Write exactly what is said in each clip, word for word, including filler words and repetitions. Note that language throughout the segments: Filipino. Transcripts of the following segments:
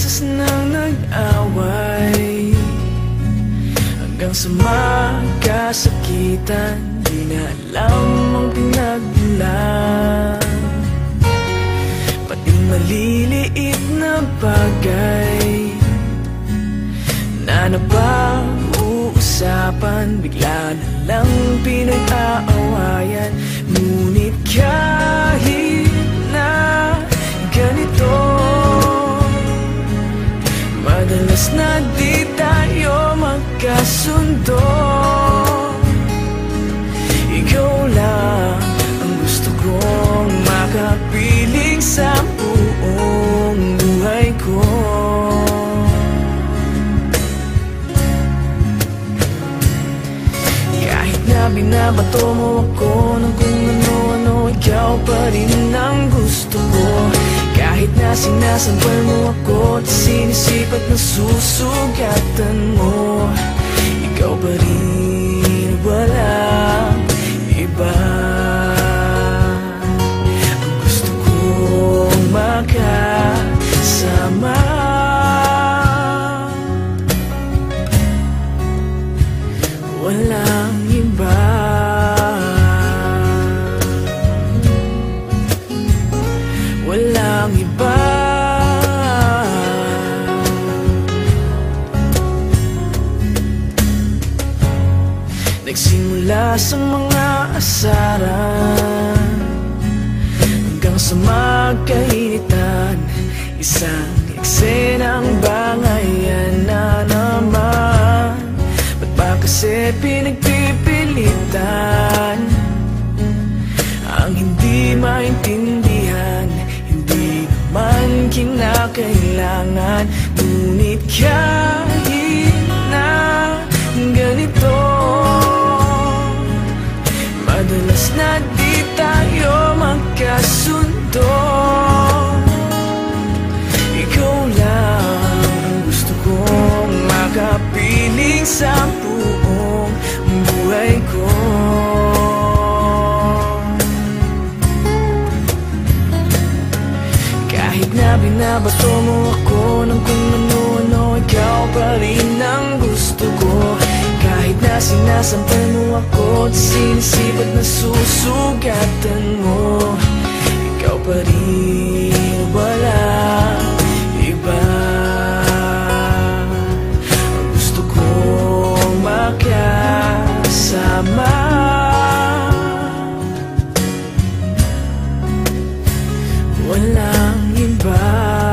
beses nang nag-away, hanggang sa magkasakitan. Di na alam ang pinagmulan, pati maliliit na bagay na napag-uusapan, bigla na lang pinag-aawayan. Ngunit kahit na ganito, madalas na di tayo magkasundo. Ikaw lang ang gusto kong makapiling sa buong buhay ko. Kahit na binabato mo ako ng kung ano-ano, ikaw pa rin ang gusto ko. Kahit na sinasampal mo ako at sinisipat na susugatan mo, ikaw pa rin, walang iba. Ang gusto kong makasama, walang iba. Walang iba. Nagsimula sa mga asaran hanggang sa magkainitan, isang eksenang bangayan na naman. Ba't ba kasi pinagpipilitan ang hindi maintindihan? Hindi naman kinakailangan. Ngunit kahit na ganito, madalas na di tayo magkasundo. Ikaw lang ang gusto kong makapiling sa buong buhay ko. Kahit na binabato mo ako ng kung ano-ano, ikaw pa rin ang gusto ko. Kahit na sinasampal mo ako at sinisipat na susugatan mo, ikaw pa rin, walang iba. Ang gusto kong makasama, walang iba.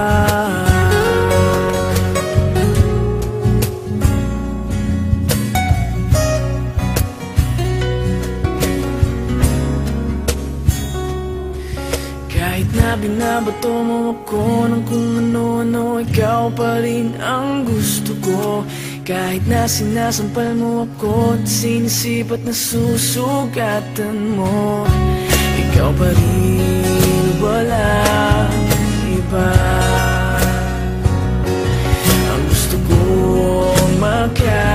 Kahit na binabato mo ako ng kung ano-ano, ikaw pa rin ang gusto ko. Kahit na sinasampal mo ako at sinisipat na susugatan mo, ikaw pa rin, walang iba. Ang gusto kong maka